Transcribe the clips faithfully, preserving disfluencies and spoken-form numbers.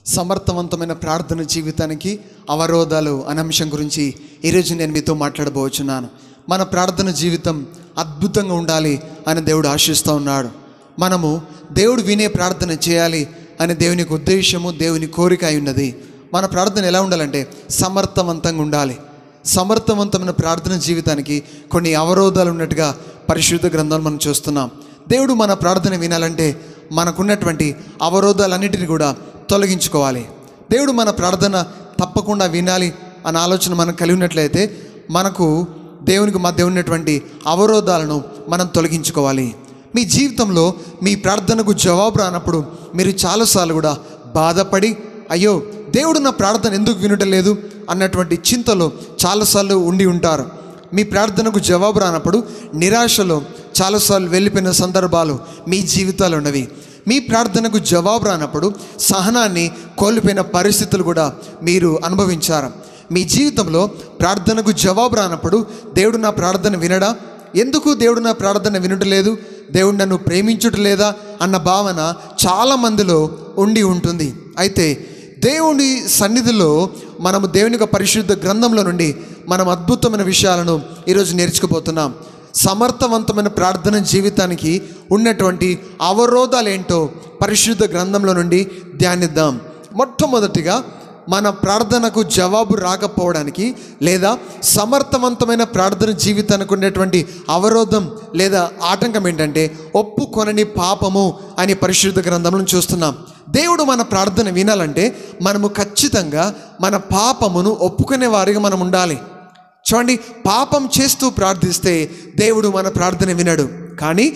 సమర్థవంతమైన ప్రార్థన జీవితానికి అవరోధాలు అనే అంశం గురించి ఈరోజు నేను మీతో మాట్లాడబోచున్నాను. మన ప్రార్థన జీవితం అద్భుతంగా ఉండాలి అని దేవుడు ఆశిస్తూ ఉన్నాడు. మనము దేవుడు వినే ప్రార్థన చేయాలి అనే దేవునికి ఉద్దేశము, దేవుని కోరిక అయి ఉన్నది. మన ప్రార్థన ఎలా ఉండాలంటే సమర్థవంతంగా ఉండాలి. సమర్థవంతమైన ప్రార్థన జీవితానికి కొన్ని అవరోధాలు ఉన్నట్టుగా పరిశుద్ధ గ్రంథాలు మనం చూస్తున్నాం. దేవుడు మన ప్రార్థన వినాలంటే మనకున్నటువంటి అవరోధాలన్నిటిని కూడా తొలగించుకోవాలి. దేవుడు మన ప్రార్థన తప్పకుండా వినాలి అన్న ఆలోచన మనం కలిగి ఉన్నట్లయితే మనకు దేవునికి మధ్య ఉన్నటువంటి అవరోధాలను మనం తొలగించుకోవాలి. మీ జీవితంలో మీ ప్రార్థనకు జవాబు రానప్పుడు మీరు చాలాసార్లు కూడా బాధపడి, అయ్యో దేవుడు నా ప్రార్థన ఎందుకు వినటం లేదు అన్నటువంటి చింతలో చాలాసార్లు ఉండి ఉంటారు. మీ ప్రార్థనకు జవాబు రానప్పుడు నిరాశలో చాలాసార్లు వెళ్ళిపోయిన సందర్భాలు మీ జీవితాలు ఉన్నవి. మీ ప్రార్థనకు జవాబు రానప్పుడు సహనాన్ని కోల్పోయిన పరిస్థితులు కూడా మీరు అనుభవించారు. మీ జీవితంలో ప్రార్థనకు జవాబు రానప్పుడు దేవుడు నా ప్రార్థన వినడా, ఎందుకు దేవుడు నా ప్రార్థన వినటలేదు, దేవుడు నన్ను ప్రేమించటలేదా అన్న భావన చాలామందిలో ఉండి ఉంటుంది. అయితే దేవుని సన్నిధిలో మనము దేవుని యొక్క పరిశుద్ధ గ్రంథంలో నుండి మనం అద్భుతమైన విషయాలను ఈరోజు నేర్చుకుపోతున్నాం. సమర్థవంతమైన ప్రార్థన జీవితానికి ఉన్నటువంటి అవరోధాలు ఏంటో పరిశుద్ధ గ్రంథంలో నుండి ధ్యానిద్దాం. మొట్టమొదటిగా మన ప్రార్థనకు జవాబు రాకపోవడానికి లేదా సమర్థవంతమైన ప్రార్థన జీవితానికి ఉన్నటువంటి అవరోధం లేదా ఆటంకం ఏంటంటే ఒప్పుకొనని పాపము అని పరిశుద్ధ గ్రంథంలో చూస్తున్నాం. దేవుడు మన ప్రార్థన వినాలంటే మనము ఖచ్చితంగా మన పాపమును ఒప్పుకునే వారిగా మనం ఉండాలి. చూడండి, పాపం చేస్తూ ప్రార్థిస్తే దేవుడు మన ప్రార్థన వినడు. కానీ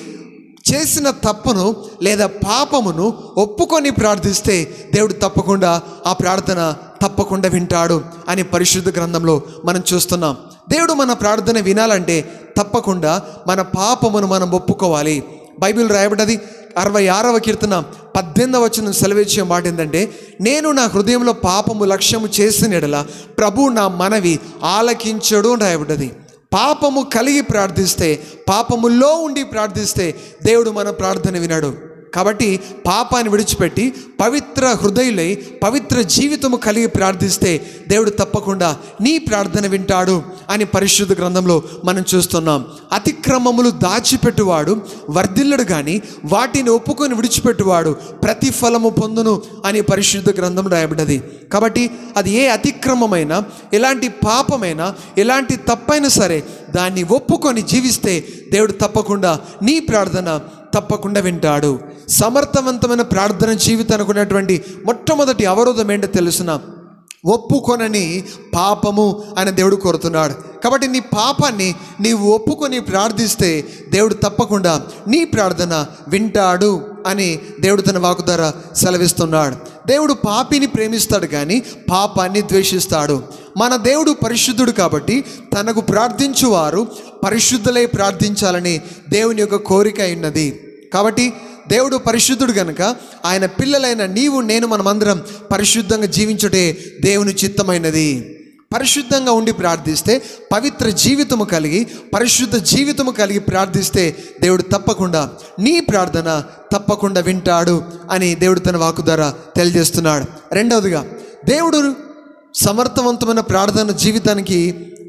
చేసిన తప్పును లేదా పాపమును ఒప్పుకొని ప్రార్థిస్తే దేవుడు తప్పకుండా ఆ ప్రార్థన తప్పకుండా వింటాడు అని పరిశుద్ధ గ్రంథంలో మనం చూస్తున్నాం. దేవుడు మన ప్రార్థన వినాలంటే తప్పకుండా మన పాపమును మనం ఒప్పుకోవాలి. బైబిల్ రాయబడ్డది అరవై ఆరవ కీర్తన పద్దెనిమిదవ వచనం సెలవిచ్చే మాట ఏంటంటే, నేను నా హృదయంలో పాపము లక్ష్యము చేసిన యెడల ప్రభు నా మనవి ఆలకించడు అని రాయబడ్డది. పాపము కలిగి ప్రార్థిస్తే, పాపములో ఉండి ప్రార్థిస్తే దేవుడు మన ప్రార్థన వినడు. కాబట్టి పాపాన్ని విడిచిపెట్టి పవిత్ర హృదయులై పవిత్ర జీవితము కలిగి ప్రార్థిస్తే దేవుడు తప్పకుండా నీ ప్రార్థన వింటాడు అని పరిశుద్ధ గ్రంథంలో మనం చూస్తున్నాం. అతిక్రమములు దాచిపెట్టువాడు వర్ధిల్లడు, కానీ వాటిని ఒప్పుకొని విడిచిపెట్టువాడు ప్రతిఫలము పొందును అని పరిశుద్ధ గ్రంథం రాయబడ్డది. కాబట్టి అది ఏ అతిక్రమమైనా, ఎలాంటి పాపమైనా, ఎలాంటి తప్పైనా సరే దాన్ని ఒప్పుకొని జీవిస్తే దేవుడు తప్పకుండా నీ ప్రార్థన తప్పకుండా వింటాడు. సమర్థవంతమైన ప్రార్థన జీవితానికి ఉన్నటువంటి మొట్టమొదటి అవరోధం ఏంటో తెలుసునా? ఒప్పుకొనని పాపము అని దేవుడు కోరుతున్నాడు. కాబట్టి నీ పాపాన్ని నీవు ఒప్పుకొని ప్రార్థిస్తే దేవుడు తప్పకుండా నీ ప్రార్థన వింటాడు అని దేవుడు తన వాక్కు ద్వారా సెలవిస్తున్నాడు. దేవుడు పాపిని ప్రేమిస్తాడు, కానీ పాపాన్ని ద్వేషిస్తాడు. మన దేవుడు పరిశుద్ధుడు కాబట్టి తనకు ప్రార్థించువారు పరిశుద్ధులై ప్రార్థించాలని దేవుని యొక్క కోరిక అయినది. కాబట్టి దేవుడు పరిశుద్ధుడు కనుక ఆయన పిల్లలైన నీవు నేను మనమందరం పరిశుద్ధంగా జీవించుటే దేవుని చిత్తమైనది. పరిశుద్ధంగా ఉండి ప్రార్థిస్తే, పవిత్ర జీవితము కలిగి పరిశుద్ధ జీవితము కలిగి ప్రార్థిస్తే దేవుడు తప్పకుండా నీ ప్రార్థన తప్పకుండా వింటాడు అని దేవుడు తన వాక్కు ద్వారా తెలియజేస్తున్నాడు. రెండవదిగా, దేవుడు సమర్థవంతమైన ప్రార్థన జీవితానికి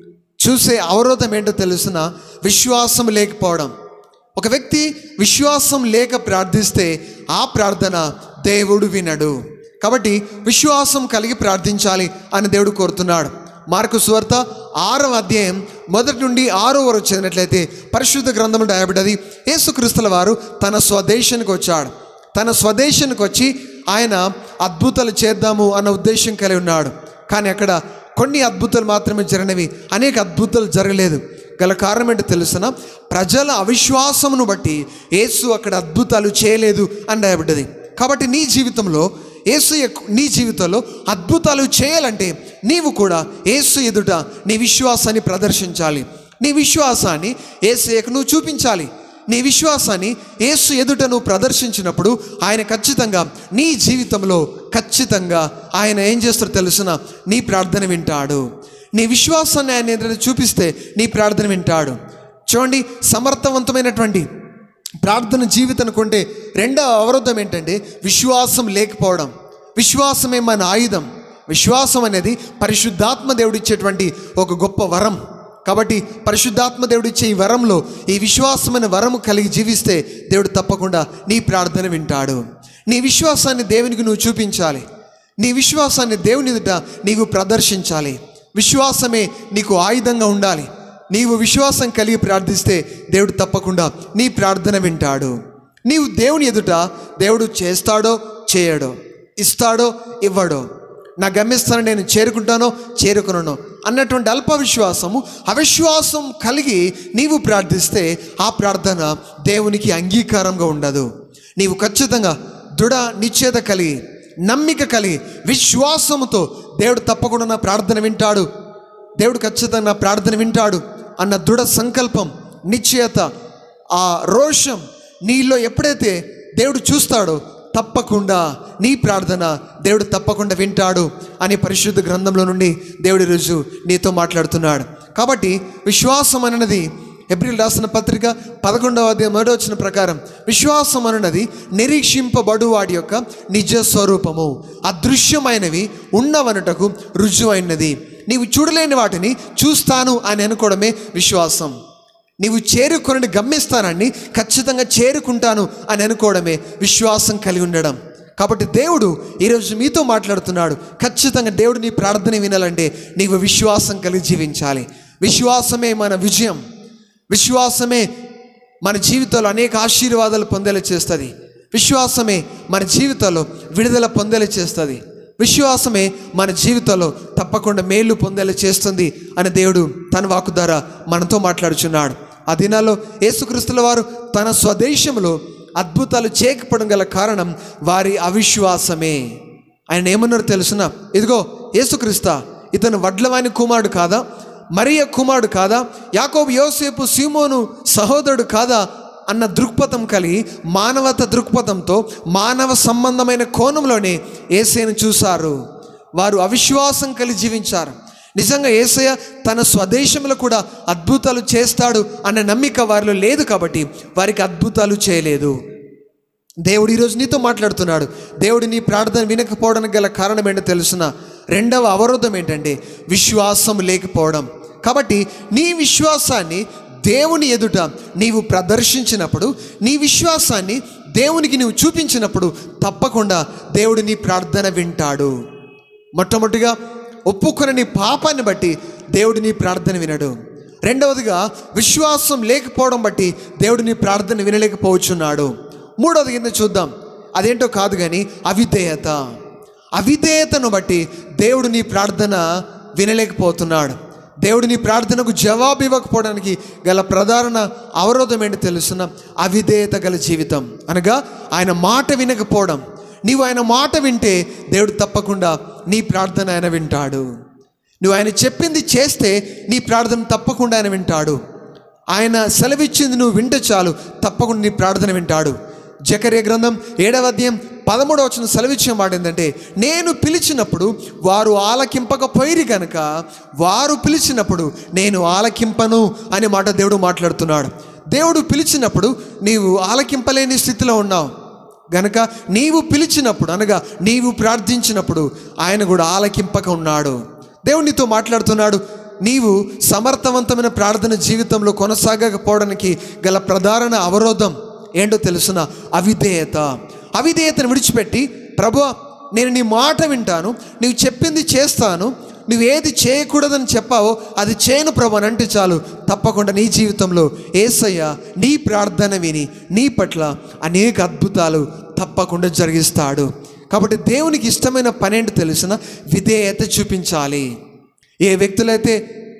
చూసే అవరోధం ఏంటో తెలుసునా? విశ్వాసం లేకపోవడం. ఒక వ్యక్తి విశ్వాసం లేక ప్రార్థిస్తే ఆ ప్రార్థన దేవుడు వినడు. కాబట్టి విశ్వాసం కలిగి ప్రార్థించాలి అని దేవుడు కోరుతున్నాడు. మార్కు సువార్త ఆరవ అధ్యాయం మొదటి నుండి ఆరో వరకు చదివినట్లయితే పరిశుద్ధ గ్రంథంలో రాయబడ్డది, యేసుక్రీస్తుల వారు తన స్వదేశానికి వచ్చాడు. తన స్వదేశానికి వచ్చి ఆయన అద్భుతాలు చేద్దాము అన్న ఉద్దేశం కలిగి ఉన్నాడు. కానీ అక్కడ కొన్ని అద్భుతాలు మాత్రమే జరిగినవి, అనేక అద్భుతాలు జరగలేదు. గల కారణం ఏంటో తెలుసునా? ప్రజల అవిశ్వాసమును బట్టి యేసు అక్కడ అద్భుతాలు చేయలేదు అని రాయబడ్డది. కాబట్టి నీ జీవితంలో యేసు నీ జీవితంలో అద్భుతాలు చేయాలంటే నీవు కూడా యేసు ఎదుట నీ విశ్వాసాన్ని ప్రదర్శించాలి. నీ విశ్వాసాన్ని యేసుకు నువ్వు చూపించాలి. నీ విశ్వాసాన్ని యేసు ఎదుట నువ్వు ప్రదర్శించినప్పుడు ఆయన ఖచ్చితంగా నీ జీవితంలో ఖచ్చితంగా ఆయన ఏం చేస్తారో తెలుసునా? నీ ప్రార్థన వింటాడు. నీ విశ్వాసాన్ని ఆయన ఎదుట చూపిస్తే నీ ప్రార్థన వింటాడు. చూడండి, సమర్థవంతమైనటువంటి ప్రార్థన జీవితానికి ఉంటే రెండవ అవరోధం ఏంటంటే విశ్వాసం లేకపోవడం. విశ్వాసమే మన ఆయుధం. విశ్వాసం అనేది పరిశుద్ధాత్మ దేవుడు ఇచ్చేటువంటి ఒక గొప్ప వరం. కాబట్టి పరిశుద్ధాత్మ దేవుడు ఇచ్చే ఈ వరంలో ఈ విశ్వాసమైన వరము కలిగి జీవిస్తే దేవుడు తప్పకుండా నీ ప్రార్థన వింటాడు. నీ విశ్వాసాన్ని దేవునికి నువ్వు చూపించాలి. నీ విశ్వాసాన్ని దేవుని ఎదుట నీవు ప్రదర్శించాలి. విశ్వాసమే నీకు ఆయుధంగా ఉండాలి. నీవు విశ్వాసం కలిగి ప్రార్థిస్తే దేవుడు తప్పకుండా నీ ప్రార్థన వింటాడు. నీవు దేవుని ఎదుట దేవుడు చేస్తాడో చేయడో, ఇస్తాడో ఇవ్వడో, నా గమ్యస్థానం నేను చేరుకుంటానో చేరుకున్నానో అన్నటువంటి అల్ప విశ్వాసము అవిశ్వాసం కలిగి నీవు ప్రార్థిస్తే ఆ ప్రార్థన దేవునికి అంగీకారంగా ఉండదు. నీవు ఖచ్చితంగా దృఢ నిశ్చయత కలిగి, నమ్మిక కలిగి, విశ్వాసముతో దేవుడు తప్పకుండా నా ప్రార్థన వింటాడు, దేవుడు ఖచ్చితంగా నా ప్రార్థన వింటాడు అన్న దృఢ సంకల్పం, నిశ్చయత, ఆ రోషం నీలో ఎప్పుడైతే దేవుడు చూస్తాడో తప్పకుండా నీ ప్రార్థన దేవుడు తప్పకుండా వింటాడు అని పరిశుద్ధ గ్రంథంలో నుండి దేవుడి రోజు నీతో మాట్లాడుతున్నాడు. కాబట్టి విశ్వాసం అన్నది ఎబ్రిల్ రాసిన పత్రిక పదకొండవ అధ్యాయం మొదటి వచనం ప్రకారం విశ్వాసం అన్నది నిరీక్షింపబడు వాడి యొక్క నిజ స్వరూపము, అదృశ్యమైనవి ఉన్నవనుటకు రుజువైనది. నీవు చూడలేని వాటిని చూస్తాను అని అనుకోవడమే విశ్వాసం. నీవు చేరుకుని గమ్యస్థానాన్ని ఖచ్చితంగా చేరుకుంటాను అని అనుకోవడమే విశ్వాసం కలిగి ఉండడం. కాబట్టి దేవుడు ఈరోజు మీతో మాట్లాడుతున్నాడు. ఖచ్చితంగా దేవుడు నీ ప్రార్థన వినాలంటే నీవు విశ్వాసం కలిగి జీవించాలి. విశ్వాసమే మన విజయం. విశ్వాసమే మన జీవితంలో అనేక ఆశీర్వాదాలు పొందేలా చేస్తుంది. విశ్వాసమే మన జీవితంలో విడుదల పొందేలా చేస్తుంది. విశ్వాసమే మన జీవితంలో తప్పకుండా మేలు పొందేలా చేస్తుంది అని దేవుడు తన వాక్కు ద్వారా మనతో మాట్లాడుచున్నాడు. ఆ దినాల్లో యేసుక్రీస్తుల వారు తన స్వదేశంలో అద్భుతాలు చేయకపోవడం గల కారణం వారి అవిశ్వాసమే. ఆయన ఏమన్నారు తెలుసునా? ఇదిగో యేసుక్రీస్తా, ఇతను వడ్లవాని కుమారుడు కాదా, మరియ కుమారుడు కాదా, యాకోబు యోసేపు సీమోను సహోదరుడు కాదా అన్న దృక్పథం కలిగి మానవత దృక్పథంతో మానవ సంబంధమైన కోణంలోనే యేసయ్యను చూశారు. వారు అవిశ్వాసం కలిగి జీవించారు. నిజంగా యేసయ్య తన స్వదేశంలో కూడా అద్భుతాలు చేస్తాడు అన్న నమ్మిక వారిలో లేదు కాబట్టి వారికి అద్భుతాలు చేయలేదు. దేవుడు ఈరోజు నీతో మాట్లాడుతున్నాడు. దేవుడు నీ ప్రార్థన వినకపోవడానికి గల కారణం ఏంటో తెలుసునా? రెండవ అవరోధం ఏంటంటే విశ్వాసం లేకపోవడం. కాబట్టి నీ విశ్వాసాన్ని దేవుని ఎదుట నీవు ప్రదర్శించినప్పుడు, నీ విశ్వాసాన్ని దేవునికి నీవు చూపించినప్పుడు తప్పకుండా దేవుడు నీ ప్రార్థన వింటాడు. మొట్టమొదటిగా ఒప్పుకున్న నీ పాపాన్ని బట్టి దేవుడు నీ ప్రార్థన వినడు. రెండవదిగా విశ్వాసం లేకపోవడం బట్టి దేవుడు నీ ప్రార్థన వినలేకపోవచ్చున్నాడు. మూడవది కింద చూద్దాం. అదేంటో కాదు కానీ అవిధేయత. అవిధేయతను బట్టి దేవుడు నీ ప్రార్థన వినలేకపోతున్నాడు. దేవుడు నీ ప్రార్థనకు జవాబు ఇవ్వకపోవడానికి గల ప్రధాన అవరోధం ఏంటో తెలుసున్న అవిధేయత గల జీవితం, అనగా ఆయన మాట వినకపోవడం. నీవు ఆయన మాట వింటే దేవుడు తప్పకుండా నీ ప్రార్థన ఆయన వింటాడు. నువ్వు ఆయన చెప్పింది చేస్తే నీ ప్రార్థన తప్పకుండా ఆయన వింటాడు. ఆయన సెలవిచ్చింది నువ్వు వింటే చాలు, తప్పకుండా నీ ప్రార్థన వింటాడు. జకర్యా గ్రంథం ఏడవ అధ్యాయం పదమూడవ వచనం సెలవిచ్చే మాట ఏంటంటే, నేను పిలిచినప్పుడు వారు ఆలకింపకపోయిరి కనుక వారు పిలిచినప్పుడు నేను ఆలకింపను అనే మాట దేవుడు మాట్లాడుతున్నాడు. దేవుడు పిలిచినప్పుడు నీవు ఆలకింపలేని స్థితిలో ఉన్నావు గనక నీవు పిలిచినప్పుడు, అనగా నీవు ప్రార్థించినప్పుడు ఆయన కూడా ఆలకింపక ఉన్నాడు. దేవుడు నీతో మాట్లాడుతున్నాడు. నీవు సమర్థవంతమైన ప్రార్థన జీవితంలో కొనసాగకపోవడానికి గల ప్రధాన అవరోధం ఏంటో తెలుసునా? అవిధేయత. అవిధేయతను విడిచిపెట్టి, ప్రభువా నేను నీ మాట వింటాను, నీవు చెప్పింది చేస్తాను, నువ్వు ఏది చేయకూడదని చెప్పావో అది చేయను ప్రభు అని అంటే చాలు, తప్పకుండా నీ జీవితంలో యేసయ్య నీ ప్రార్థన విని నీ పట్ల అనేక అద్భుతాలు తప్పకుండా జరిగిస్తాడు. కాబట్టి దేవునికి ఇష్టమైన పని ఏంటో తెలిసిన విధేయత చూపించాలి. ఏ వ్యక్తులైతే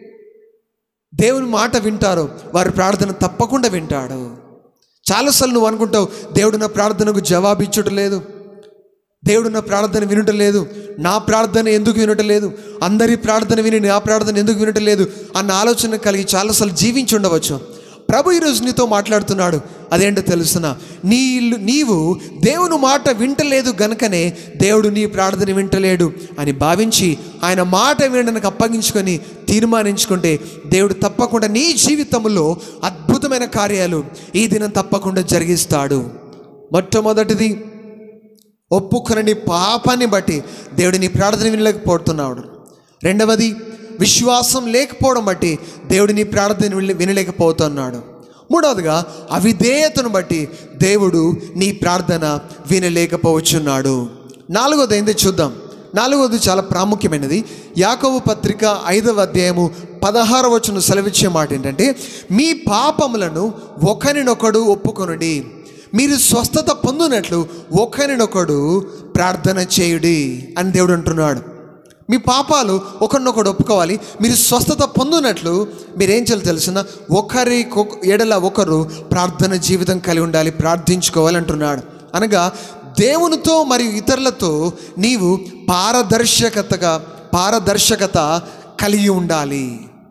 దేవుని మాట వింటారో వారి ప్రార్థన తప్పకుండా వింటాడు. చాలాసార్లు నువ్వు అనుకుంటావు, దేవుడు నా ప్రార్థనకు జవాబు ఇచ్చటం లేదు, దేవుడు నా ప్రార్థన వినటం లేదు, నా ప్రార్థన ఎందుకు వినటం లేదు, అందరి ప్రార్థన విని నా ప్రార్థన ఎందుకు వినటం లేదు అన్న ఆలోచన కలిగి చాలాసార్లు జీవించి ఉండవచ్చు. ప్రభు ఈరోజు నీతో మాట్లాడుతున్నాడు. అదేంటో తెలుసునా? నీ నీవు దేవుని మాట వింటలేదు గనుకనే దేవుడు నీ ప్రార్థన వింటలేడు అని భావించి ఆయన మాట వినడానికి అప్పగించుకొని తీర్మానించుకుంటే దేవుడు తప్పకుండా నీ జీవితంలో అద్భుతమైన కార్యాలు ఈ దినం తప్పకుండా జరిగిస్తాడు. మొట్టమొదటిది ఒప్పుకొనని పాపాన్ని బట్టి దేవుడు నీ ప్రార్థన వినలేకపోతున్నాడు. రెండవది, విశ్వాసం లేకపోవడం బట్టి దేవుడు నీ ప్రార్థన వినలేకపోతున్నాడు. మూడవదిగా, అవిధేయతను బట్టి దేవుడు నీ ప్రార్థన వినలేకపోవచ్చున్నాడు. నాలుగవది ఏందో చూద్దాం. నాలుగవది చాలా ప్రాముఖ్యమైనది. యాకోబు పత్రిక ఐదవ అధ్యాయము పదహారవ వచనం సెలవిచ్చే మాట ఏంటంటే, మీ పాపములను ఒకరినొకడు ఒప్పుకొనుడి, మీరు స్వస్థత పొందినట్లు ఒకరినొకడు ప్రార్థన చేయుడి అని దేవుడు అంటున్నాడు. మీ పాపాలు ఒకరినొకడు ఒప్పుకోవాలి, మీరు స్వస్థత పొందినట్లు మీరేం చేయాలి తెలిసిన, ఒకరి ఎడల ఒకరు ప్రార్థన జీవితం కలిగి ఉండాలి, ప్రార్థించుకోవాలి అంటున్నాడు. అనగా దేవునితో మరియు ఇతరులతో నీవు పారదర్శకతగా పారదర్శకత కలిగి ఉండాలి.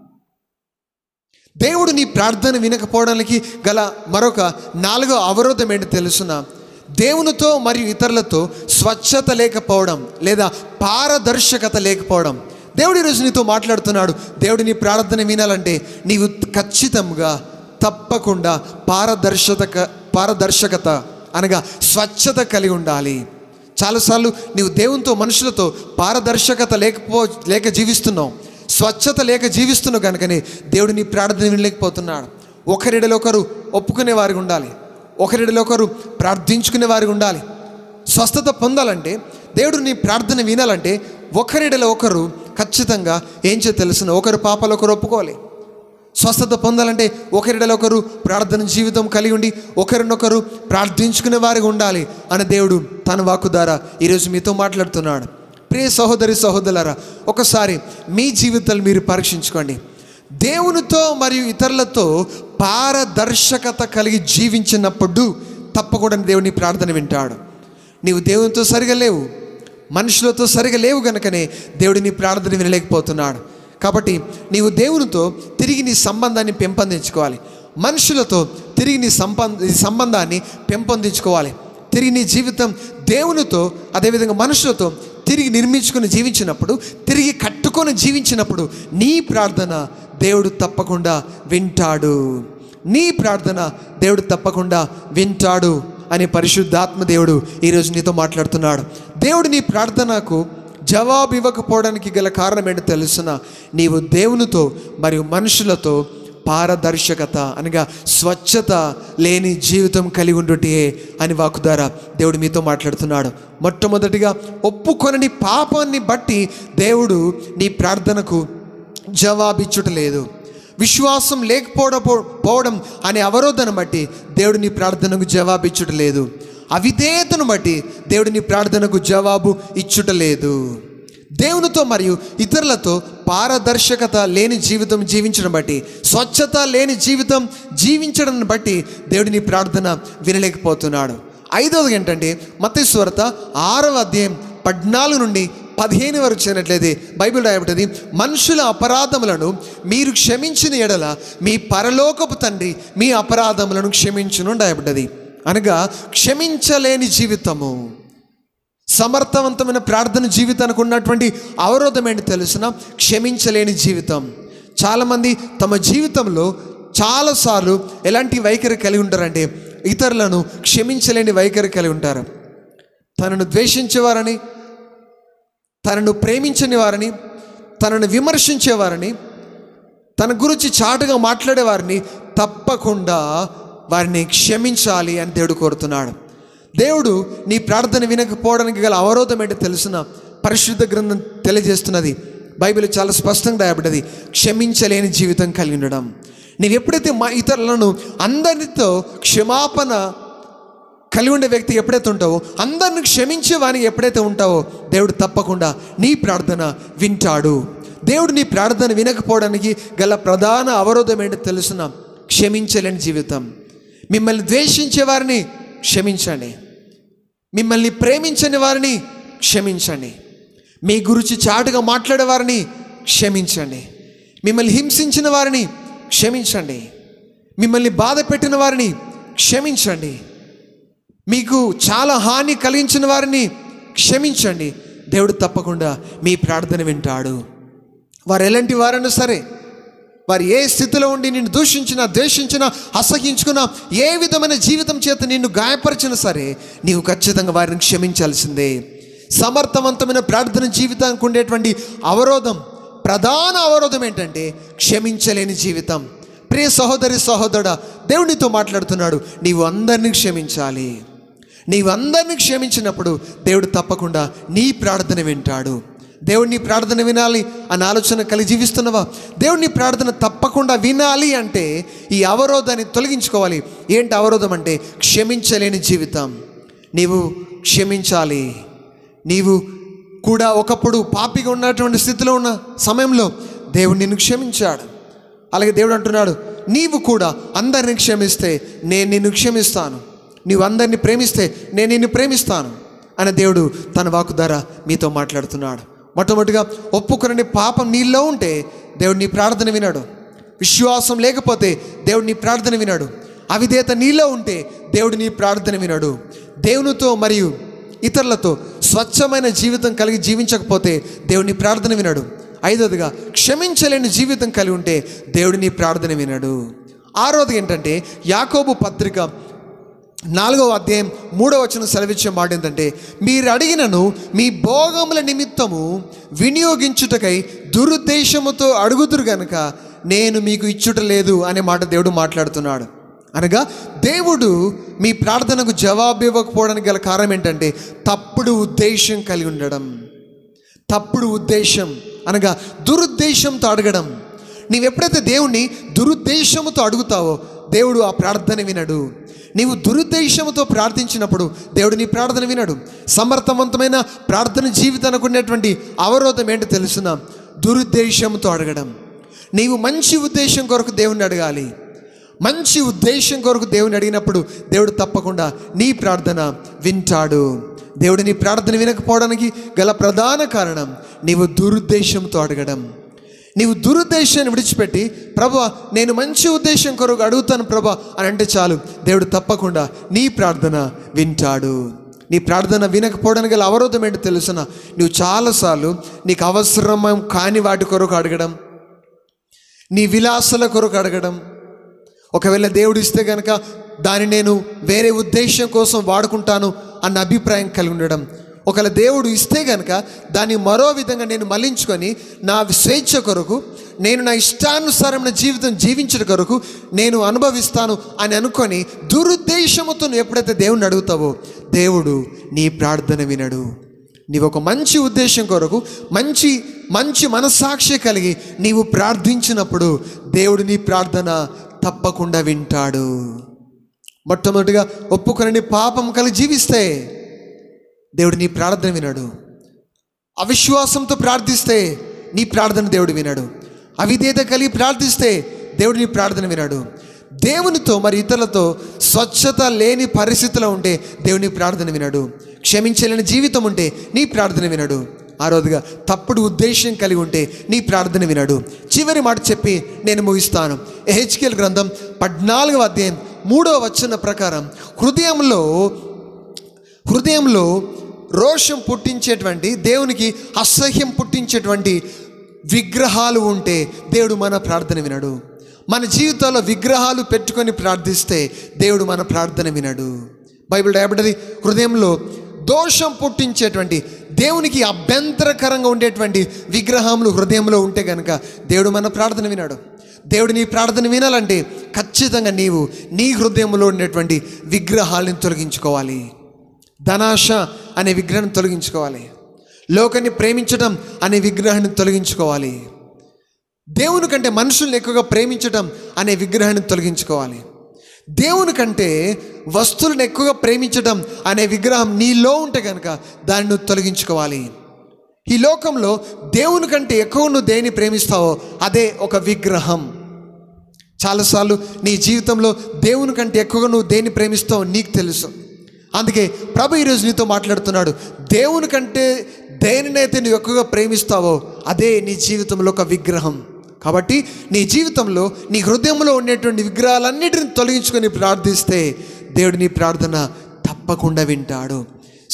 దేవుడు నీ ప్రార్థన వినకపోవడానికి గల మరొక నాలుగో అవరోధం ఏంటి తెలుసునా, దేవునితో మరియు ఇతరులతో స్వచ్ఛత లేకపోవడం లేదా పారదర్శకత లేకపోవడం. దేవుడు ఈరోజు నీతో మాట్లాడుతున్నాడు. దేవుడు నీ ప్రార్థన వినాలంటే నీవు ఖచ్చితంగా తప్పకుండా పారదర్శక పారదర్శకత అనగా స్వచ్ఛత కలిగి ఉండాలి. చాలాసార్లు నీవు దేవునితో మనుషులతో పారదర్శకత లేకపో లేక జీవిస్తున్నావు, స్వచ్ఛత లేక జీవిస్తున్నావు కనుకనే దేవుడు నీ ప్రార్థన వినలేకపోతున్నాడు. ఒకరిడలో ఒకరు ఒప్పుకునే వారికి ఉండాలి, ఒకరిడలో ఒకరు ప్రార్థించుకునే వారికి ఉండాలి. స్వస్థత పొందాలంటే, దేవుడు నీ ప్రార్థన వినాలంటే ఒకరిడలో ఒకరు ఖచ్చితంగా ఏం చేయ తెలుసిన, ఒకరు పాపాలు ఒకరు ఒప్పుకోవాలి. స్వస్థత పొందాలంటే ఒకరిడలో ఒకరు ప్రార్థన జీవితం కలిగి ఉండి ఒకరినొకరు ప్రార్థించుకునే వారికి ఉండాలి అని దేవుడు తన వాక్కు ద్వారా ఈరోజు మీతో మాట్లాడుతున్నాడు. ప్రియ సహోదరి సహోదరులారా, ఒకసారి మీ జీవితాలు మీరు పరీక్షించుకోండి. దేవునితో మరియు ఇతరులతో పారదర్శకత కలిగి జీవించినప్పుడు తప్పకుండా దేవుని ప్రార్థన వింటాడు. నీవు దేవునితో సరిగా లేవు, మనుషులతో సరిగా లేవు కనుకనే దేవుడు నీ ప్రార్థన వినలేకపోతున్నాడు. కాబట్టి నీవు దేవునితో తిరిగి నీ సంబంధాన్ని పెంపొందించుకోవాలి, మనుషులతో తిరిగి నీ సంబంధ సంబంధాన్ని పెంపొందించుకోవాలి. తిరిగి నీ జీవితం దేవునితో అదేవిధంగా మనుషులతో తిరిగి నిర్మించుకొని జీవించినప్పుడు, తిరిగి కట్టుకొని జీవించినప్పుడు నీ ప్రార్థన దేవుడు తప్పకుండా వింటాడు. నీ ప్రార్థన దేవుడు తప్పకుండా వింటాడు అని పరిశుద్ధాత్మ దేవుడు ఈరోజు నీతో మాట్లాడుతున్నాడు. దేవుడు నీ ప్రార్థనకు జవాబు ఇవ్వకపోవడానికి గల కారణం ఏంటో తెలుసునా, నీవు దేవునితో మరియు మనుషులతో పారదర్శకత అనగా స్వచ్ఛత లేని జీవితం కలిగి ఉండుటే అని వాక్కు ద్వారా దేవుడు మీతో మాట్లాడుతున్నాడు. మొట్టమొదటిగా ఒప్పుకొనని పాపాన్ని బట్టి దేవుడు నీ ప్రార్థనకు జవాబిచ్చుటలేదు. విశ్వాసం లేకపోవడం పోవడం అనే అవరోధాన్ని బట్టి దేవుడు నీ ప్రార్థనకు జవాబిచ్చుటలేదు. అవిధేయతను బట్టి దేవుడు నీ ప్రార్థనకు జవాబు ఇచ్చుటలేదు. దేవునితో మరియు ఇతరులతో పారదర్శకత లేని జీవితం జీవించడం బట్టి, స్వచ్ఛత లేని జీవితం జీవించడం బట్టి దేవుడు నీ ప్రార్థన వినలేకపోతున్నాడు. ఐదవది ఏంటంటే మత్తయి సువార్త ఆరవ అధ్యాయం పద్నాలుగు నుండి పదిహేను వరకు చేరినట్లయితే బైబిల్ రాయబడింది, మనుషుల అపరాధములను మీరు క్షమించిన ఎడల మీ పరలోకపు తండ్రి మీ అపరాధములను క్షమించును రాయబడ్డది. అనగా క్షమించలేని జీవితము, సమర్థవంతమైన ప్రార్థన జీవితానికి ఉన్నటువంటి అవరోధం ఏంటి తెలుసిన, క్షమించలేని జీవితం. చాలామంది తమ జీవితంలో చాలాసార్లు ఎలాంటి వైఖరి కలిగి ఉంటారంటే, ఇతరులను క్షమించలేని వైఖరి కలిగి ఉంటారు. తనను ద్వేషించేవారని, తనను ప్రేమించని వారిని, తనను విమర్శించేవారిని, తన గురించి చాటుగా మాట్లాడేవారిని తప్పకుండా వారిని క్షమించాలి అని దేవుడు కోరుతున్నాడు. దేవుడు నీ ప్రార్థన వినకపోవడానికి గల అవరోధం ఏంటో తెలుసిన, పరిశుద్ధ గ్రంథం తెలియజేస్తున్నది. బైబిల్ చాలా స్పష్టంగా రాయబడ్డది, క్షమించలేని జీవితం కలిగి ఉండడం. నీవు ఎప్పుడైతే మా ఇతరులను అందరితో క్షమాపణ కలిగి ఉండే వ్యక్తి ఎప్పుడైతే ఉంటావో, అందరిని క్షమించే వాని ఎప్పుడైతే ఉంటావో, దేవుడు తప్పకుండా నీ ప్రార్థన వింటాడు. దేవుడు నీ ప్రార్థన వినకపోవడానికి గల ప్రధాన అవరోధం ఏంటో తెలుసిన, క్షమించలేని జీవితం. మిమ్మల్ని ద్వేషించే వారిని క్షమించండి, మిమ్మల్ని ప్రేమించని వారిని క్షమించండి, మీ గురించి చాటుగా మాట్లాడే వారిని క్షమించండి, మిమ్మల్ని హింసించిన వారిని క్షమించండి, మిమ్మల్ని బాధ పెట్టిన వారిని క్షమించండి, మీకు చాలా హాని కలిగించిన వారిని క్షమించండి. దేవుడు తప్పకుండా మీ ప్రార్థన వింటాడు. వారు ఎలాంటి వారైనా సరే, వారు ఏ స్థితిలో ఉండి నిన్ను దూషించినా, ద్వేషించినా, అసహించుకున్నా, ఏ విధమైన జీవితం చేత నిన్ను గాయపరిచినా సరే నీవు ఖచ్చితంగా వారిని క్షమించాల్సిందే. సమర్థవంతమైన ప్రార్థన జీవితానికి ఉండేటువంటి అవరోధం, ప్రధాన అవరోధం ఏంటంటే క్షమించలేని జీవితం. ప్రియ సహోదరి సహోదరుడా, దేవునితో మాట్లాడుతున్నాడు, నీవు అందరినీ క్షమించాలి. నీవు అందరినీ క్షమించినప్పుడు దేవుడు తప్పకుండా నీ ప్రార్థన వింటాడు. దేవుడు నీ ప్రార్థన వినాలి అన్న ఆలోచన కలిగి జీవిస్తున్నావా? దేవుడు నీ ప్రార్థన తప్పకుండా వినాలి అంటే ఈ అవరోధాన్ని తొలగించుకోవాలి. ఏంటి అవరోధం అంటే క్షమించలేని జీవితం. నీవు క్షమించాలి. నీవు కూడా ఒకప్పుడు పాపిగా ఉన్నటువంటి స్థితిలో ఉన్న సమయంలో దేవుడు నిన్ను క్షమించాడు. అలాగే దేవుడు అంటున్నాడు, నీవు కూడా అందరిని క్షమిస్తే నేను నిన్ను క్షమిస్తాను, నీవు అందరినీ ప్రేమిస్తే నేను నిన్ను ప్రేమిస్తాను అని దేవుడు తన వాక్కు ద్వారా మీతో మాట్లాడుతున్నాడు. మొట్టమొదటిగా ఒప్పుకొనని పాపం నీలో ఉంటే దేవుడు నీ ప్రార్థన వినాడు. విశ్వాసం లేకపోతే దేవుడు నీ ప్రార్థన వినాడు. అవిధేయత నీలో ఉంటే దేవుడు నీ ప్రార్థన వినాడు. దేవునితో మరియు ఇతరులతో స్వచ్ఛమైన జీవితం కలిగి జీవించకపోతే దేవుడు నీ ప్రార్థన వినాడు. ఐదవదిగా క్షమించలేని జీవితం కలిగి ఉంటే దేవుడు నీ ప్రార్థన వినాడు. ఆరోది ఏంటంటే యాకోబు పత్రిక నాలుగవ అధ్యాయం మూడవ వచనం సెలవిచ్చే మాట ఏంటంటే, మీరు అడిగినను మీ భోగముల నిమిత్తము వినియోగించుటకై దురుద్దేశముతో అడుగుదురు గనుక నేను మీకు ఇచ్చుట లేదు అనే మాట దేవుడు మాట్లాడుతున్నాడు. అనగా దేవుడు మీ ప్రార్థనకు జవాబు ఇవ్వకపోవడానికి గల కారణం ఏంటంటే తప్పుడు ఉద్దేశం కలిగి ఉండడం. తప్పుడు ఉద్దేశం అనగా దురుద్దేశంతో అడగడం. నీవు ఎప్పుడైతే దేవుణ్ణి దురుద్దేశంతో అడుగుతావో దేవుడు ఆ ప్రార్థన వినడు. నీవు దురుద్దేశంతో ప్రార్థించినప్పుడు దేవుడు నీ ప్రార్థన వినడు. సమర్థవంతమైన ప్రార్థన జీవితానికి ఉన్నటువంటి అవరోధం ఏంటో తెలుసునా? దురుద్దేశంతో అడగడం. నీవు మంచి ఉద్దేశం కొరకు దేవుణ్ణి అడగాలి. మంచి ఉద్దేశం కొరకు దేవుని అడిగినప్పుడు దేవుడు తప్పకుండా నీ ప్రార్థన వింటాడు. దేవుడు నీ ప్రార్థన వినకపోవడానికి గల ప్రధాన కారణం నీవు దురుద్దేశంతో అడగడం. నీవు దురుద్దేశాన్ని విడిచిపెట్టి ప్రభువా నేను మంచి ఉద్దేశం కొరకు అడుగుతాను ప్రభా అని అంటే చాలు, దేవుడు తప్పకుండా నీ ప్రార్థన వింటాడు. నీ ప్రార్థన వినకపోవడానికి గల అవరోధం ఏంటో తెలుసునా? నువ్వు చాలాసార్లు నీకు అవసరం కాని వాటి కొరకు అడగడం, నీ విలాసాల కొరకు అడగడం. ఒకవేళ దేవుడు ఇస్తే కనుక దాన్ని నేను వేరే ఉద్దేశం కోసం వాడుకుంటాను అన్న అభిప్రాయం కలిగి ఉండడం. ఒకవేళ దేవుడు ఇస్తే కనుక దాన్ని మరో విధంగా నేను మళ్లించుకొని నా స్వేచ్ఛ కొరకు, నేను నా ఇష్టానుసారమైన జీవితం జీవించడం కొరకు నేను అనుభవిస్తాను అని అనుకొని దురుద్దేశముతో నువ్వు ఎప్పుడైతే దేవుడిని అడుగుతావో దేవుడు నీ ప్రార్థన వినడు. నీవు ఒక మంచి ఉద్దేశం కొరకు మంచి మంచి మనస్సాక్షి కలిగి నీవు ప్రార్థించినప్పుడు దేవుడు నీ ప్రార్థన తప్పకుండా వింటాడు. మొట్టమొదటిగా ఒప్పుకొని పాపం కలిగి జీవిస్తే దేవుడు నీ ప్రార్థన వినడు. అవిశ్వాసంతో ప్రార్థిస్తే నీ ప్రార్థన దేవుడు వినడు. అవిధేయత కలిగి ప్రార్థిస్తే దేవుడు నీ ప్రార్థన వినడు. దేవునితో మరి ఇతరులతో స్వచ్ఛత లేని పరిస్థితిలో ఉంటే దేవుని ప్రార్థన వినడు. క్షమించలేని జీవితం ఉంటే నీ ప్రార్థన వినడు. ఆరోజుగా తప్పుడు ఉద్దేశం కలిగి ఉంటే నీ ప్రార్థన వినడు. చివరి మాట చెప్పి నేను ముగిస్తాను. ఎహెచ్కేల్ గ్రంథం పద్నాలుగవ అధ్యాయం మూడవ వచన ప్రకారం హృదయంలో హృదయంలో రోషం పుట్టించేటువంటి, దేవునికి అసహ్యం పుట్టించేటువంటి విగ్రహాలు ఉంటే దేవుడు మన ప్రార్థన వినడు. మన జీవితంలో విగ్రహాలు పెట్టుకొని ప్రార్థిస్తే దేవుడు మన ప్రార్థన వినడు. బైబిల్ రాయబడ్డది, హృదయంలో దోషం పుట్టించేటువంటి, దేవునికి అభ్యంతరకరంగా ఉండేటువంటి విగ్రహములు హృదయంలో ఉంటే కనుక దేవుడు మన ప్రార్థన వినాడు. దేవుడు నీ ప్రార్థన వినాలంటే ఖచ్చితంగా నీవు నీ హృదయంలో ఉండేటువంటి విగ్రహాలను తొలగించుకోవాలి. ధనాశ అనే విగ్రహాన్ని తొలగించుకోవాలి. లోకాన్ని ప్రేమించడం అనే విగ్రహాన్ని తొలగించుకోవాలి. దేవుని కంటే మనుషుల్ని ఎక్కువగా ప్రేమించడం అనే విగ్రహాన్ని తొలగించుకోవాలి. దేవుని కంటే వస్తువులను ఎక్కువగా ప్రేమించడం అనే విగ్రహం నీలో ఉంటే కనుక దాన్ని నువ్వు తొలగించుకోవాలి. ఈ లోకంలో దేవుని కంటే ఎక్కువ నువ్వు దేన్ని ప్రేమిస్తావో అదే ఒక విగ్రహం. చాలాసార్లు నీ జీవితంలో దేవుని కంటే ఎక్కువగా నువ్వు దేన్ని ప్రేమిస్తావో నీకు తెలుసు. అందుకే ప్రభు ఈరోజు నీతో మాట్లాడుతున్నాడు. దేవుని కంటే దేనినైతే నువ్వు ఎక్కువగా ప్రేమిస్తావో అదే నీ జీవితంలో ఒక విగ్రహం. కాబట్టి నీ జీవితంలో నీ హృదయంలో ఉండేటువంటి విగ్రహాలన్నిటిని తొలగించుకొని ప్రార్థిస్తే దేవుడు నీ ప్రార్థన తప్పకుండా వింటాడు.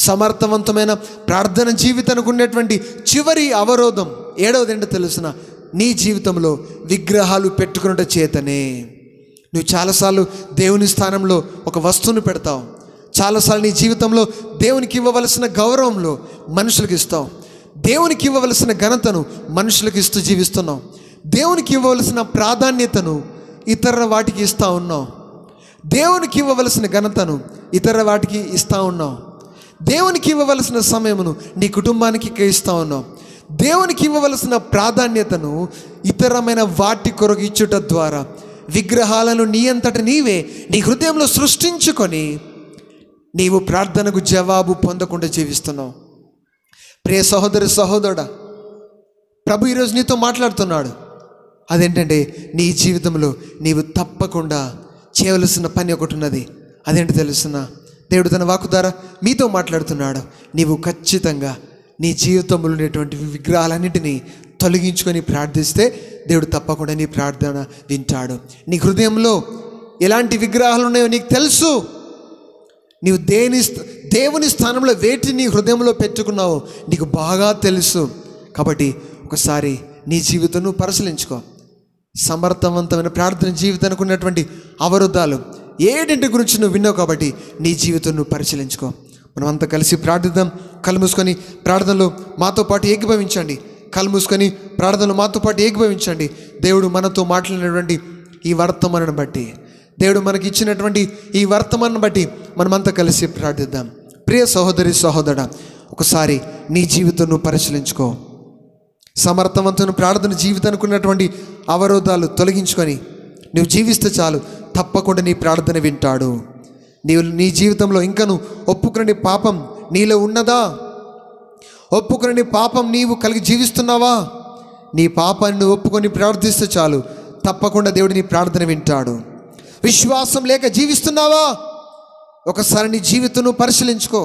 సమర్థవంతమైన ప్రార్థన జీవితానికి ఉండేటువంటి చివరి అవరోధం ఏడవది ఏంటో తెలుసిన, నీ జీవితంలో విగ్రహాలు పెట్టుకున్నట చేతనే నువ్వు చాలాసార్లు దేవుని స్థానంలో ఒక వస్తువును పెడతావు. చాలాసార్లు నీ జీవితంలో దేవునికి ఇవ్వవలసిన గౌరవంలో మనుషులకు ఇస్తావు. దేవునికి ఇవ్వవలసిన ఘనతను మనుషులకు ఇస్తూ జీవిస్తున్నావు. దేవునికి ఇవ్వవలసిన ప్రాధాన్యతను ఇతర వాటికి ఇస్తూ ఉన్నావు. దేవునికి ఇవ్వవలసిన ఘనతను ఇతర వాటికి ఇస్తూ ఉన్నావు. దేవునికి ఇవ్వవలసిన సమయమును నీ కుటుంబానికి ఇస్తూ ఉన్నావు. దేవునికి ఇవ్వవలసిన ప్రాధాన్యతను ఇతరమైన వాటి కొరకు ఇచ్చుట ద్వారా విగ్రహాలను నీ అంతట నీవే నీ హృదయంలో సృష్టించుకొని నీవు ప్రార్థనకు జవాబు పొందకుండా జీవిస్తున్నావు. ప్రియ సహోదరి సహోదరుడా, ప్రభు ఈరోజు నీతో మాట్లాడుతున్నాడు. అదేంటంటే నీ జీవితంలో నీవు తప్పకుండా చేయవలసిన పని ఒకటి ఉన్నది. అదేంటి తెలుస్తున్నా? దేవుడు తన వాక్కు ద్వారా మీతో మాట్లాడుతున్నాడు. నీవు ఖచ్చితంగా నీ జీవితంలో ఉండేటువంటి విగ్రహాలన్నింటినీ తొలగించుకొని ప్రార్థిస్తే దేవుడు తప్పకుండా నీ ప్రార్థన వింటాడు. నీ హృదయంలో ఎలాంటి విగ్రహాలు ఉన్నాయో నీకు తెలుసు. నీవు దేని దేవుని స్థానంలో వేటిని నీ హృదయంలో పెట్టుకున్నావో నీకు బాగా తెలుసు. కాబట్టి ఒకసారి నీ జీవితం పరిశీలించుకో. సమర్థవంతమైన ప్రార్థన జీవితానికి ఉన్నటువంటి అవరోధాలు ఏడింటి గురించి నువ్వు విన్నావు. కాబట్టి నీ జీవితం నువ్వు పరిశీలించుకో. మనం అంతా కలిసి ప్రార్థిద్దాం. కళ్ళు మూసుకొని ప్రార్థనలో మాతో పాటు ఏకీభవించండి. కళ్ళు మూసుకొని ప్రార్థనలో మాతో పాటు ఏకీభవించండి. దేవుడు మనతో మాట్లాడినటువంటి ఈ వర్తమానం బట్టి, దేవుడు మనకి ఇచ్చినటువంటి ఈ వర్తమానం బట్టి మనమంతా కలిసి ప్రార్థిద్దాం. ప్రియ సహోదరి సహోదరుడా, ఒకసారి నీ జీవితం నువ్వు పరిశీలించుకో. సమర్థవంతమైన ప్రార్థన జీవితానికి ఉన్నటువంటి అవరోధాలు తొలగించుకొని నువ్వు జీవిస్తే చాలు, తప్పకుండా నీ ప్రార్థన వింటాడు. నీవు నీ జీవితంలో ఇంకా నువ్వు ఒప్పుకునే పాపం నీలో ఉన్నదా? ఒప్పుకునే పాపం నీవు కలిగి జీవిస్తున్నావా? నీ పాపాన్ని నువ్వు ఒప్పుకొని ప్రార్థిస్తే చాలు, తప్పకుండా దేవుడు నీ ప్రార్థన వింటాడు. విశ్వాసం లేక జీవిస్తున్నావా? ఒకసారి నీ జీవితం నువ్వు పరిశీలించుకో.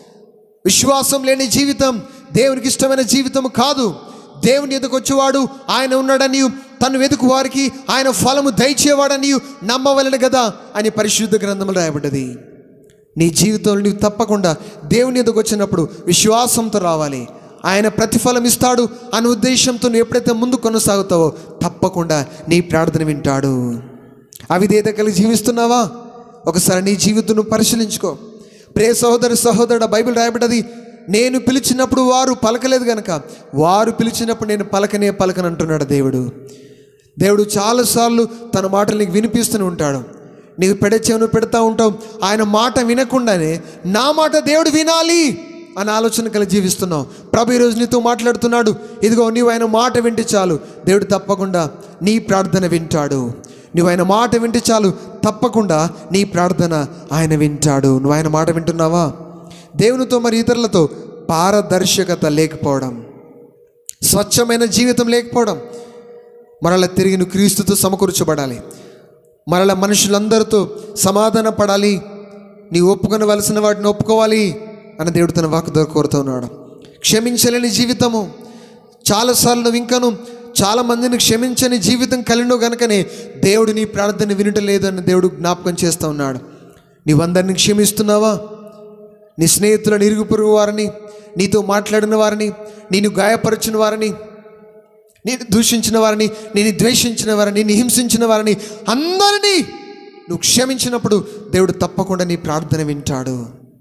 విశ్వాసం లేని జీవితం దేవునికి ఇష్టమైన జీవితం కాదు. దేవుని ఎదుకు వచ్చేవాడు ఆయన ఉన్నాడని, తను వెతుకు వారికి ఆయన ఫలము దయచేవాడని నమ్మవలెను కదా అని పరిశుద్ధ గ్రంథంలో రాయబడ్డది. నీ జీవితంలో నీవు తప్పకుండా దేవుని ఎదుకు వచ్చినప్పుడు విశ్వాసంతో రావాలి. ఆయన ప్రతిఫలం ఇస్తాడు అనే ఉద్దేశంతో నువ్వు ఎప్పుడైతే ముందు కొనసాగుతావో తప్పకుండా నీ ప్రార్థన వింటాడు. అవిధేయత కలిగి జీవిస్తున్నావా? ఒకసారి నీ జీవితం నువ్వు పరిశీలించుకో. ప్రియ సహోదరి సహోదరుడా, బైబిల్ రాయబడ్డది, నేను పిలిచినప్పుడు వారు పలకలేదు కనుక వారు పిలిచినప్పుడు నేను పలకనే పలకను అంటున్నాడు దేవుడు. దేవుడు చాలాసార్లు తన మాటలు నీకు వినిపిస్తూనే ఉంటాడు. నీకు పెడ చెవును పెడతా ఉంటావు. ఆయన మాట వినకుండానే నా మాట దేవుడు వినాలి అని ఆలోచన కలిగి జీవిస్తున్నావు. ప్రభు ఈరోజు నీతో మాట్లాడుతున్నాడు. ఇదిగో నీవు ఆయన మాట వింటే చాలు, దేవుడు తప్పకుండా నీ ప్రార్థన వింటాడు. నువ్వు ఆయన మాట వింటే చాలు, తప్పకుండా నీ ప్రార్థన ఆయన వింటాడు. నువ్వు ఆయన మాట వింటున్నావా? దేవునితో మరి ఇతరులతో పారదర్శకత లేకపోవడం, స్వచ్ఛమైన జీవితం లేకపోవడం, మరలా తిరిగి నువ్వు క్రీస్తుతో సమకూర్చబడాలి, మరలా మనుషులందరితో సమాధాన పడాలి, నీవు ఒప్పుకొనవలసిన వాటిని ఒప్పుకోవాలి అని దేవుడు తన వాక్కు ద్వారా కోరుతున్నాడు. క్షమించలేని జీవితము, చాలాసార్లు నువ్వు ఇంకను చాలామందిని క్షమించని జీవితం కలిగినో కనుకనే దేవుడు నీ ప్రార్థన వినటం లేదని దేవుడు జ్ఞాపకం చేస్తూ ఉన్నాడు. నీవందరిని క్షమిస్తున్నావా? నీ స్నేహితులను, ఇరుగు పొరుగు వారిని, నీతో మాట్లాడిన వారిని, నేను గాయపరిచిన వారిని, నేను దూషించిన వారిని, నేను ద్వేషించిన వారిని, నేను హింసించిన వారిని అందరినీ నువ్వు క్షమించినప్పుడు దేవుడు తప్పకుండా నీ ప్రార్థన వింటాడు.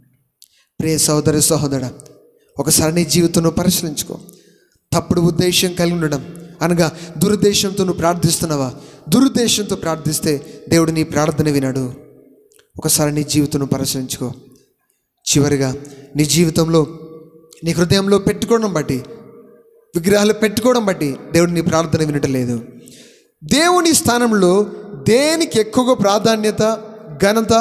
ప్రియ సహోదరి సహోదరుడా, ఒకసారి నీ జీవితంలో పరిశీలించుకో. తప్పుడు ఉద్దేశం కలిగి ఉండడం అనగా దురుద్దేశంతో నువ్వు ప్రార్థిస్తున్నావా? దురుద్దేశంతో ప్రార్థిస్తే దేవుడు నీ ప్రార్థన వినడు. ఒకసారి నీ జీవితం పరిశీలించుకో. చివరిగా నీ జీవితంలో నీ హృదయంలో పెట్టుకోవడం బట్టి, విగ్రహాలు పెట్టుకోవడం బట్టి దేవుడు నీ ప్రార్థన వినటం లేదు. దేవుని స్థానంలో దేనికి ఎక్కువగా ప్రాధాన్యత, ఘనత,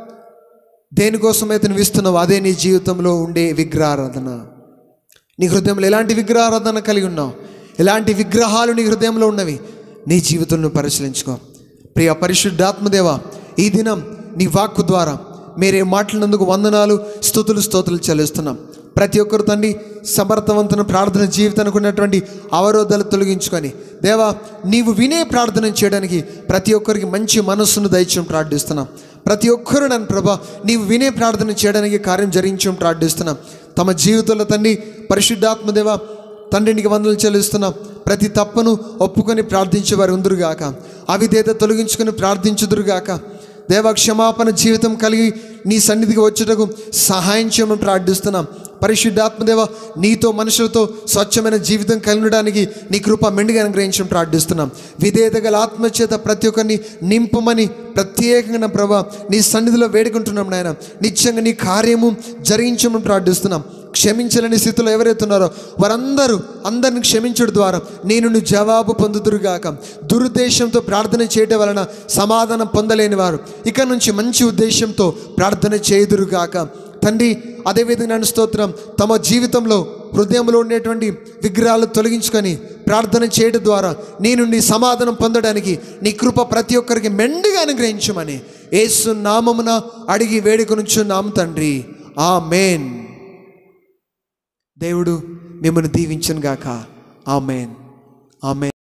దేనికోసమైతే నువ్వు ఇస్తున్నావు అదే నీ జీవితంలో ఉండే విగ్రహారాధన. నీ హృదయంలో ఎలాంటి విగ్రహారాధన కలిగి ఉన్నావు? ఎలాంటి విగ్రహాలు నీ హృదయంలో ఉన్నవి? నీ జీవితంలో పరిశీలించుకో. ప్రియ పరిశుద్ధాత్మదేవ, ఈ దినం నీ వాక్కు ద్వారా మీరే మాట్లాడినందుకు వందనాలు, స్తుతులు స్తోత్రులు చెల్లిస్తున్నాం. ప్రతి ఒక్కరు తండ్రి సమర్థవంతమైన ప్రార్థన జీవితానికి ఉన్నటువంటి అవరోధాలు తొలగించుకొని దేవా నీవు వినే ప్రార్థన చేయడానికి ప్రతి ఒక్కరికి మంచి మనస్సును దయచేయం ప్రార్థిస్తున్నాం. ప్రతి ఒక్కరు నన్ను ప్రభా నీవు వినే ప్రార్థన చేయడానికి కార్యం జరిగించడం ప్రార్థిస్తున్నాం. తమ జీవితంలో తండ్రి పరిశుద్ధాత్మదేవ తండ్రికి వందలు చెల్లిస్తున్నాం. ప్రతి తప్పును ఒప్పుకొని ప్రార్థించేవారు ఉందురుగాక, అవిధేయత తొలగించుకొని ప్రార్థించుదురుగాక. దేవ క్షమాపణ జీవితం కలిగి నీ సన్నిధికి వచ్చుటకు సహాయం చేయమని ప్రార్థిస్తున్నాం. పరిశుద్ధాత్మదేవ, నీతో మనుషులతో స్వచ్ఛమైన జీవితం కలిగడానికి నీ కృప మెండుగా అనుగ్రహించమని ప్రార్థిస్తున్నాం. విధేయత గల ఆత్మచేత ప్రతి ఒక్కరిని నింపమని ప్రత్యేకంగా నా ప్రభా నీ సన్నిధిలో వేడుకుంటున్నాం నాయన. నిత్యంగా నీ కార్యము జరిగించమని ప్రార్థిస్తున్నాం. క్షమించలేని స్థితిలో ఎవరైతే ఉన్నారో వారందరూ అందరిని క్షమించడం ద్వారా నేను నీ జవాబు పొందుదురుగాక. దురుద్దేశంతో ప్రార్థన చేయడం వలన సమాధానం పొందలేని వారు ఇక నుంచి మంచి ఉద్దేశంతో ప్రార్థన చేయుదురుగాక. తండ్రి, అదేవిధంగా నేను స్తోత్రం, తమ జీవితంలో హృదయంలో ఉండేటువంటి విగ్రహాలు తొలగించుకొని ప్రార్థన చేయడం ద్వారా నేను నీ సమాధానం పొందడానికి నీ కృప ప్రతి ఒక్కరికి మెండుగా అనుగ్రహించమని యేసు నామమున అడిగి వేడుకొనుచున్నాము తండ్రి. ఆమేన్. దేవుడు మిమ్మల్ని దీవించును గాక. ఆమేన్. ఆమేన్.